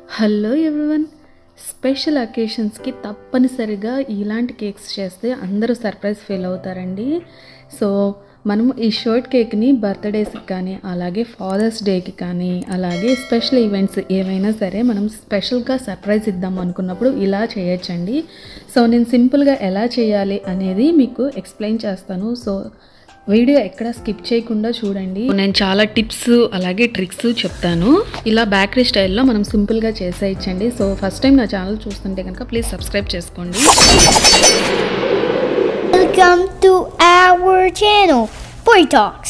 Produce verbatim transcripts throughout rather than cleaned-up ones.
Hello everyone, special అకేషన్స్కి తప్పనిసరిగా ఇలాంటి cakes చేస్తే అందరూ సర్ప్రైజ్ ఫీల్ అవుతారండి. సో మనం ఈ షర్ట్ కేక్ని బర్త్డేస్కి కానీ, అలాగే ఫాదర్స్ డేకి కానీ, అలాగే స్పెషల్ ఈవెంట్స్ ఏవైనా సరే మనం స్పెషల్గా సర్ప్రైజ్ ఇద్దాం అనుకున్నప్పుడు ఇలా చేయొచ్చండి. సో నేను సింపుల్గా ఎలా చేయాలి అనేది మీకు ఎక్స్ప్లెయిన్ చేస్తాను. సో వీడియో ఎక్కడ స్కిప్ చేయకుండా చూడండి. నేను చాలా టిప్స్ అలాగే ట్రిక్స్ చెప్తాను. ఇలా బేకరీ స్టైల్లో మనం సింపుల్గా చేసేయచ్చండి. సో ఫస్ట్ టైం నా ఛానల్ చూస్తుంటే కనుక ప్లీజ్ సబ్స్క్రైబ్ చేసుకోండి. Welcome to our channel, PuriTalks.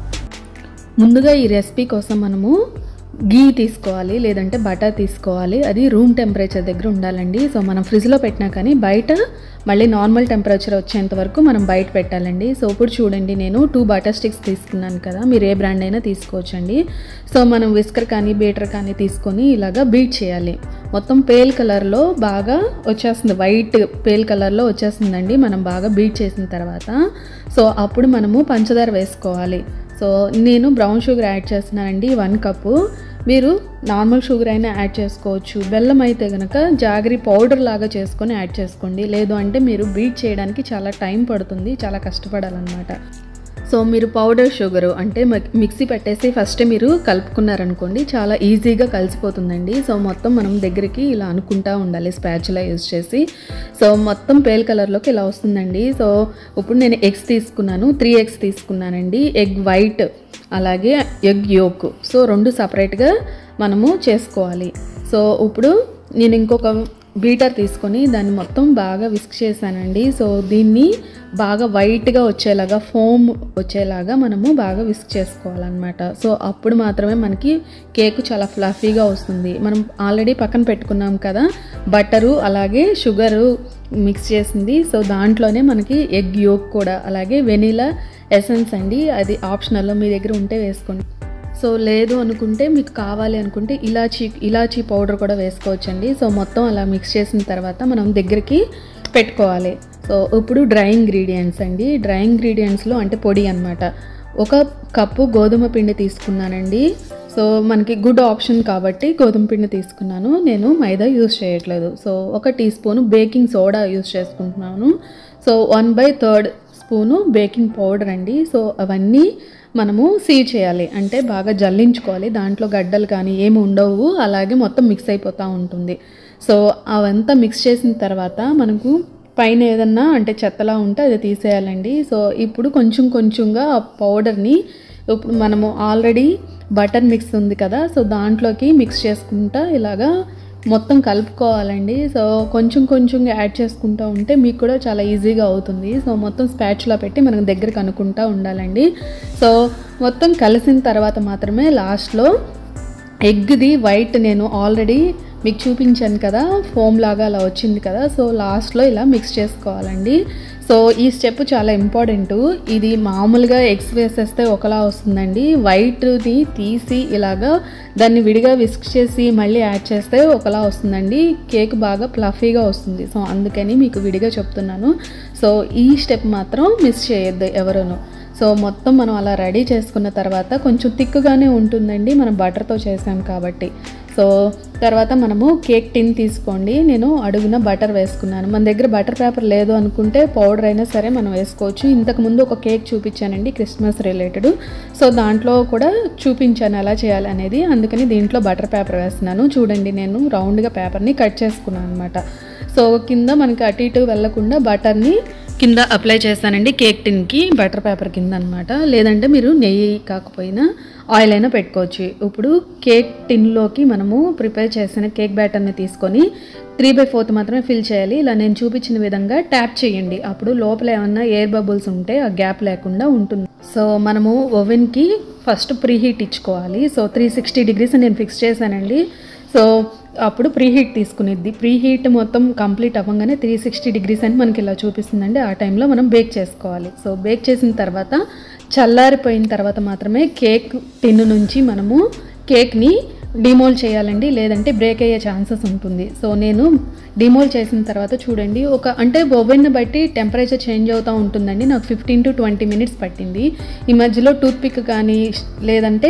ముందుగా ఈ రెసిపీ కోసం మనము గీ తీసుకోవాలి, లేదంటే బటర్ తీసుకోవాలి. అది రూమ్ టెంపరేచర్ దగ్గర ఉండాలండి. సో మనం ఫ్రిడ్జ్లో పెట్టినా కానీ బయట మళ్ళీ నార్మల్ టెంపరేచర్ వచ్చేంత వరకు మనం బయట పెట్టాలండి. సో ఇప్పుడు చూడండి, నేను టూ బటర్ స్టిక్స్ తీసుకున్నాను కదా, మీరు ఏ బ్రాండ్ అయినా తీసుకోవచ్చండి. సో మనం విస్కర్ కానీ బీటర్ కానీ తీసుకొని ఇలాగా బీట్ చేయాలి. మొత్తం పేల్ కలర్లో బాగా వచ్చేస్తుంది, వైట్ పేల్ కలర్లో వచ్చేస్తుందండి మనం బాగా బీట్ చేసిన తర్వాత. సో అప్పుడు మనము పంచదార వేసుకోవాలి. సో నేను బ్రౌన్ షుగర్ యాడ్ చేస్తున్నానండి, వన్ కప్పు. మీరు నార్మల్ షుగర్ అయినా యాడ్ చేసుకోవచ్చు. బెల్లం అయితే కనుక జాగరీ పౌడర్ లాగా చేసుకొని యాడ్ చేసుకోండి. లేదు అంటే మీరు బీట్ చేయడానికి చాలా టైం పడుతుంది, చాలా కష్టపడాలన్నమాట. సో మీరు పౌడర్ షుగరు అంటే మిక్సీ పెట్టేసి ఫస్ట్ మీరు కలుపుకున్నారనుకోండి, చాలా ఈజీగా కలిసిపోతుందండి. సో మొత్తం మనం దగ్గరికి ఇలా అనుకుంటా ఉండాలి స్పాచులా యూజ్ చేసి. సో మొత్తం పేల్ కలర్లోకి ఇలా వస్తుందండి. సో ఇప్పుడు నేను ఎగ్స్ తీసుకున్నాను, త్రీ ఎగ్స్ తీసుకున్నానండి. ఎగ్ వైట్ అలాగే ఎగ్ యోక్, సో రెండు సపరేట్గా మనము చేసుకోవాలి. సో ఇప్పుడు నేను ఇంకొక బీటర్ తీసుకొని దాన్ని మొత్తం బాగా విస్క్ చేశానండి. సో దీన్ని బాగా వైట్గా వచ్చేలాగా, ఫోమ్ వచ్చేలాగా మనము బాగా విస్క్ చేసుకోవాలన్నమాట. సో అప్పుడు మాత్రమే మనకి కేక్ చాలా ఫ్లఫీగా వస్తుంది. మనం ఆల్రెడీ పక్కన పెట్టుకున్నాం కదా బటరు అలాగే షుగరు మిక్స్ చేసింది. సో దాంట్లోనే మనకి ఎగ్ యోక్ కూడా, అలాగే వెనీలా ఎసెన్స్ అండి, అది ఆప్షనల్లో మీ దగ్గర ఉంటే వేసుకోండి. సో లేదు అనుకుంటే, మీకు కావాలి అనుకుంటే ఇలాచీ ఇలాచీ పౌడర్ కూడా వేసుకోవచ్చండి. సో మొత్తం అలా మిక్స్ చేసిన తర్వాత మనం దగ్గరికి పెట్టుకోవాలి. సో ఇప్పుడు డ్రై ఇంగ్రీడియంట్స్ అండి. డ్రై ఇంగ్రీడియంట్స్లో అంటే పొడి అనమాట. ఒక కప్పు గోధుమ పిండి తీసుకున్నానండి. సో మనకి గుడ్ ఆప్షన్ కాబట్టి గోధుమ పిండి తీసుకున్నాను, నేను మైదా యూజ్ చేయట్లేదు. సో ఒక teaspoon baking soda use చేసుకుంటున్నాను. So one by third spoon baking powder అండి. సో అవన్నీ మనము సీవ్ చేయాలి, అంటే బాగా జల్లించుకోవాలి. దాంట్లో గడ్డలు కానీ ఏమి ఉండవు, అలాగే మొత్తం మిక్స్ అయిపోతూ ఉంటుంది. సో అవంతా మిక్స్ చేసిన తర్వాత మనకు పైన ఏదన్నా అంటే చెత్తలా ఉంటే అది తీసేయాలండి. సో ఇప్పుడు కొంచెం కొంచెంగా ఆ పౌడర్ని ఇప్పుడు మనము ఆల్రెడీ బటర్ మిక్స్ ఉంది కదా, సో దాంట్లోకి మిక్స్ చేసుకుంటా ఇలాగా మొత్తం కలుపుకోవాలండి. సో కొంచెం కొంచెంగా యాడ్ చేసుకుంటూ ఉంటే మీకు కూడా చాలా ఈజీగా అవుతుంది. సో మొత్తం స్పాచులా పెట్టి మనకు దగ్గరకు అనుకుంటూ ఉండాలండి. సో మొత్తం కలిసిన తర్వాత మాత్రమే లాస్ట్లో ఎగ్ది వైట్ నేను ఆల్రెడీ మీకు చూపించాను కదా, ఫోమ్ లాగా అలా వచ్చింది కదా, సో లాస్ట్లో ఇలా మిక్స్ చేసుకోవాలండి. సో ఈ స్టెప్ చాలా ఇంపార్టెంట్. ఇది మామూలుగా ఎగ్స్ వేసేస్తే ఒకలా వస్తుందండి, వైట్ని తీసి ఇలాగా దాన్ని విడిగా విస్క్ చేసి మళ్ళీ యాడ్ చేస్తే ఒకలా వస్తుందండి. కేక్ బాగా ప్లఫీగా వస్తుంది. సో అందుకని మీకు విడిగా చెప్తున్నాను. సో ఈ స్టెప్ మాత్రం మిస్ చేయొద్దు ఎవరును. సో మొత్తం మనం అలా రెడీ చేసుకున్న తర్వాత కొంచెం థిక్గానే ఉంటుందండి, మనం బటర్తో చేసాం కాబట్టి. సో తర్వాత మనము కేక్ టిన్ తీసుకోండి. నేను అడుగున బటర్ వేసుకున్నాను. మన దగ్గర బటర్ పేపర్ లేదు అనుకుంటే పౌడర్ అయినా సరే మనం వేసుకోవచ్చు. ఇంతకుముందు ఒక కేక్ చూపించానండి క్రిస్మస్ రిలేటెడ్, సో దాంట్లో కూడా చూపించాను ఎలా చేయాలి అనేది, అందుకని దీంట్లో బటర్ పేపర్ వేస్తున్నాను. చూడండి, నేను రౌండ్గా పేపర్ని కట్ చేసుకున్నాను అనమాట. సో కింద మనకి అటు ఇటు వెళ్లకుండా బటర్ని కింద అప్లై చేస్తానండి కేక్ టిన్కి, బటర్ పేపర్ కింద అనమాట. లేదంటే మీరు నెయ్యి కాకపోయినా ఆయిల్ అయినా పెట్టుకోవచ్చు. ఇప్పుడు కేక్ టిన్లోకి మనము ప్రిపేర్ చేసిన కేక్ బ్యాటర్ని తీసుకొని త్రీ బై ఫోర్త్ మాత్రమే ఫిల్ చేయాలి. ఇలా నేను చూపించిన విధంగా ట్యాప్ చేయండి. అప్పుడు లోపల ఏమన్నా ఎయిర్ బబుల్స్ ఉంటే ఆ గ్యాప్ లేకుండా ఉంటుంది. సో మనము ఓవెన్కి ఫస్ట్ ప్రీ హీట్ ఇచ్చుకోవాలి. సో త్రీ సిక్స్టీ డిగ్రీస్ నేను ఫిక్స్ చేశానండి. సో అప్పుడు ప్రీ హీట్ తీసుకునేది. ప్రీ హీట్ మొత్తం కంప్లీట్ అవ్వగానే త్రీ సిక్స్టీ డిగ్రీస్ అని మనకి ఇలా చూపిస్తుందండి. ఆ టైంలో మనం బేక్ చేసుకోవాలి. సో బేక్ చేసిన తర్వాత చల్లారిపోయిన తర్వాత మాత్రమే కేక్ టిన్ నుంచి మనము కేక్ని డిమోల్డ్ చేయాలండి, లేదంటే బ్రేక్ అయ్యే ఛాన్సెస్ ఉంటుంది. సో నేను డిమోల్డ్ చేసిన తర్వాత చూడండి, ఒక అంటే ఓవెన్ బట్టి టెంపరేచర్ చేంజ్ అవుతూ ఉంటుందండి. నాకు ఫిఫ్టీన్ టు ట్వంటీ మినిట్స్ పట్టింది. ఈ మధ్యలో టూత్ పిక్ కానీ లేదంటే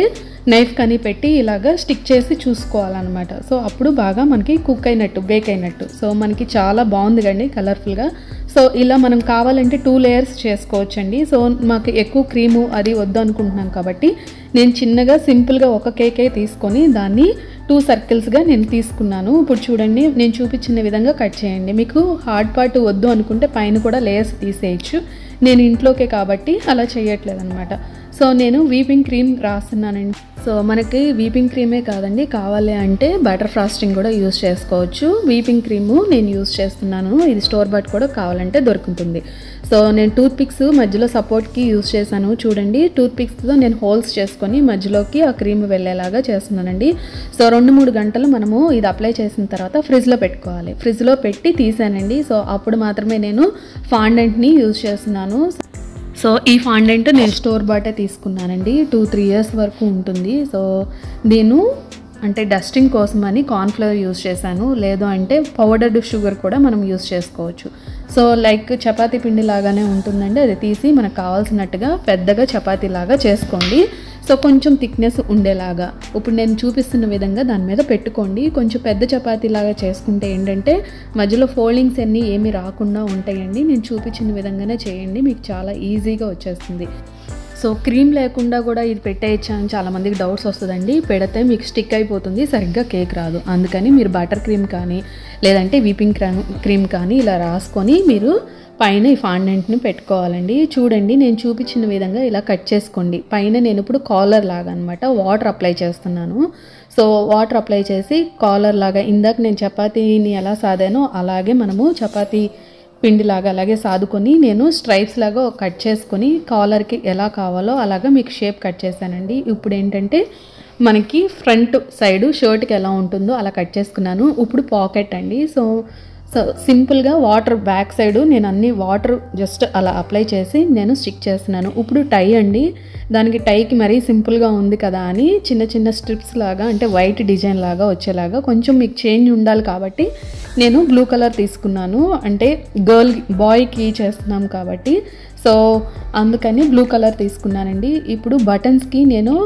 నైఫ్ కానీ పెట్టి ఇలాగా స్టిక్ చేసి చూసుకోవాలన్నమాట. సో అప్పుడు బాగా మనకి కుక్ అయినట్టు, బేక్ అయినట్టు. సో మనకి చాలా బాగుంది కండి కలర్ఫుల్గా. సో ఇలా మనం కావాలంటే టూ లేయర్స్ చేసుకోవచ్చండి. సో మాకు ఎక్కువ క్రీము అది వద్దు అనుకుంటున్నాం కాబట్టి నేను చిన్నగా సింపుల్గా ఒక కేకే తీసుకొని దాన్ని టూ సర్కిల్స్గా నేను తీసుకున్నాను. ఇప్పుడు చూడండి, నేను చూపించిన విధంగా కట్ చేయండి. మీకు హార్డ్ పార్ట్ వద్దు అనుకుంటే పైన కూడా లేయర్స్ తీసేయచ్చు. నేను ఇంట్లోకే కాబట్టి అలా చేయట్లేదు అనమాట. సో నేను వీపింగ్ క్రీమ్ రాస్తున్నానండి. సో మనకి వీపింగ్ క్రీమే కాదండి, కావాలి అంటే బటర్ ఫ్రాస్టింగ్ కూడా యూజ్ చేసుకోవచ్చు. వీపింగ్ క్రీము నేను యూజ్ చేస్తున్నాను. ఇది స్టోర్ బట్ కూడా కావాలంటే దొరుకుతుంది. సో నేను టూత్ పిక్స్ మధ్యలో సపోర్ట్కి యూజ్ చేశాను. చూడండి, టూత్ పిక్స్తో నేను హోల్స్ చేసుకొని మధ్యలోకి ఆ క్రీమ్ వెళ్ళేలాగా చేస్తున్నానండి. సో రెండు మూడు గంటలు మనము ఇది అప్లై చేసిన తర్వాత ఫ్రిడ్జ్లో పెట్టుకోవాలి. ఫ్రిడ్జ్లో పెట్టి తీసానండి. సో అప్పుడు మాత్రమే నేను ఫాండెంట్ని యూజ్ చేస్తున్నాను. సో ఈ ఫాండెంట్ నేను స్టోర్ బాటే తీసుకున్నానండి. టూ త్రీ ఇయర్స్ వరకు ఉంటుంది. సో నేను అంటే డస్టింగ్ కోసం అని కార్న్ఫ్లవర్ యూజ్ చేశాను. లేదు అంటే పౌడర్డ్ షుగర్ కూడా మనం యూజ్ చేసుకోవచ్చు. సో లైక్ చపాతీ పిండి లాగానే ఉంటుందండి. అది తీసి మనకు కావాల్సినట్టుగా పెద్దగా చపాతీ లాగా చేసుకోండి. సో కొంచెం థిక్నెస్ ఉండేలాగా ఇప్పుడు నేను చూపిస్తున్న విధంగా దాని మీద పెట్టుకోండి. కొంచెం పెద్ద చపాతీ లాగా చేసుకుంటే ఏంటంటే మధ్యలో ఫోల్డింగ్స్ అన్నీ ఏమీ రాకుండా ఉంటాయండి. నేను చూపించిన విధంగానే చేయండి, మీకు చాలా ఈజీగా వచ్చేస్తుంది. సో క్రీమ్ లేకుండా కూడా ఇది పెట్టేయచ్చా అని చాలామందికి డౌట్స్ వస్తుందండి. పెడితే మీకు స్టిక్ అయిపోతుంది, సరిగ్గా కేక్ రాదు. అందుకని మీరు బటర్ క్రీమ్ కానీ లేదంటే వీపింగ్ క్రీమ్ క్రీమ్ కానీ ఇలా రాసుకొని మీరు పైన ఈ ఫాండెంట్ని పెట్టుకోవాలండి. చూడండి, నేను చూపించిన విధంగా ఇలా కట్ చేసుకోండి. పైన నేను ఇప్పుడు కాలర్ లాగా అనమాట వాటర్ అప్లై చేస్తున్నాను. సో వాటర్ అప్లై చేసి కాలర్ లాగా ఇందాక నేను చపాతీని ఎలా సాదానో అలాగే మనము చపాతీ పిండిలాగా అలాగే సాదుకొని నేను స్ట్రైప్స్ లాగా కట్ చేసుకొని కాలర్కి ఎలా కావాలో అలాగా మీకు షేప్ కట్ చేశానండి. ఇప్పుడు ఏంటంటే మనకి ఫ్రంట్ సైడు షర్ట్కి ఎలా ఉంటుందో అలా కట్ చేసుకున్నాను. ఇప్పుడు పాకెట్ అండి. సో సో సింపుల్గా వాటర్ బ్యాక్ సైడు నేను అన్ని వాటర్ జస్ట్ అలా అప్లై చేసి నేను స్టిక్ చేస్తున్నాను. ఇప్పుడు టై అండి. దానికి టైకి మరీ సింపుల్గా ఉంది కదా అని చిన్న చిన్న స్ట్రిప్స్ లాగా అంటే వైట్ డిజైన్ లాగా వచ్చేలాగా కొంచెం మీకు చేంజ్ ఉండాలి కాబట్టి నేను బ్లూ కలర్ తీసుకున్నాను. అంటే గర్ల్ బాయ్కి చేస్తున్నాం కాబట్టి సో అందుకని బ్లూ కలర్ తీసుకున్నానండి. ఇప్పుడు బటన్స్కి నేను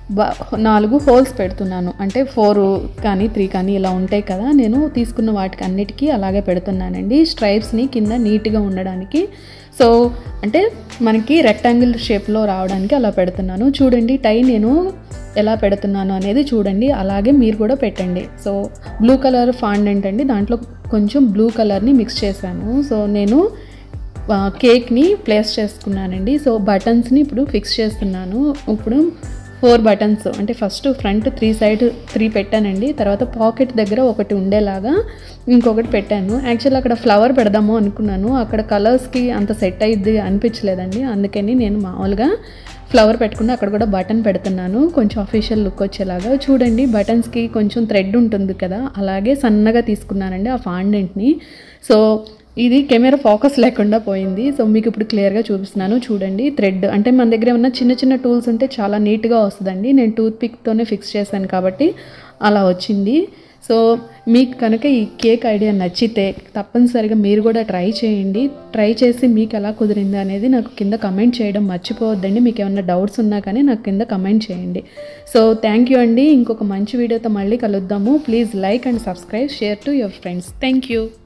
నాలుగు హోల్స్ పెడుతున్నాను. అంటే ఫోర్ కానీ త్రీ కానీ ఇలా ఉంటాయి కదా, నేను తీసుకున్న వాటికి అన్నిటికీ అలాగే పెడుతున్నానండి. స్ట్రైప్స్ని కింద నీట్గా ఉండడానికి. సో అంటే మనకి రెక్టాంగిల్ షేప్లో రావడానికి అలా పెడుతున్నాను. చూడండి, టై నేను ఎలా పెడుతున్నాను అనేది చూడండి, అలాగే మీరు కూడా పెట్టండి. సో బ్లూ కలర్ ఫాండెంట్ అండి, దాంట్లో కొంచెం బ్లూ కలర్ని మిక్స్ చేశాను. సో నేను కేక్ని ప్లేస్ చేసుకున్నానండి. సో బటన్స్ని ఇప్పుడు ఫిక్స్ చేస్తున్నాను. ఇప్పుడు ఫోర్ బటన్స్ అంటే first front three side three పెట్టానండి. తర్వాత పాకెట్ దగ్గర ఒకటి ఉండేలాగా ఇంకొకటి పెట్టాను. యాక్చువల్ అక్కడ ఫ్లవర్ పెడదాము అనుకున్నాను, అక్కడ కలర్స్కి అంత సెట్ అయ్యిద్ది అనిపించలేదండి. అందుకని నేను మామూలుగా ఫ్లవర్ పెట్టుకుంటే అక్కడ కూడా బటన్ పెడుతున్నాను, కొంచెం అఫీషియల్ లుక్ వచ్చేలాగా. చూడండి, బటన్స్కి కొంచెం థ్రెడ్ ఉంటుంది కదా, అలాగే సన్నగా తీసుకున్నానండి ఆ ఫాండెంట్ని. సో ఇది కెమెరా ఫోకస్ లేకుండా పోయింది. సో మీకు ఇప్పుడు క్లియర్గా చూపిస్తున్నాను. చూడండి, థ్రెడ్ అంటే మన దగ్గర ఏమన్నా చిన్న చిన్న టూల్స్ ఉంటే చాలా నీట్గా వస్తుందండి. నేను టూత్ పిక్తోనే ఫిక్స్ చేశాను కాబట్టి అలా వచ్చింది. సో మీకు కనుక ఈ కేక్ ఐడియా నచ్చితే తప్పనిసరిగా మీరు కూడా ట్రై చేయండి. ట్రై చేసి మీకు ఎలా కుదిరింది అనేది నాకు కింద కమెంట్ చేయడం మర్చిపోవద్దండి. మీకు ఏమైనా డౌట్స్ ఉన్నా కానీ నాకు కింద కమెంట్ చేయండి. సో థ్యాంక్ యూ అండి. ఇంకొక మంచి వీడియోతో మళ్ళీ కలుద్దాము. Please like and subscribe, share to your friends. Thank you.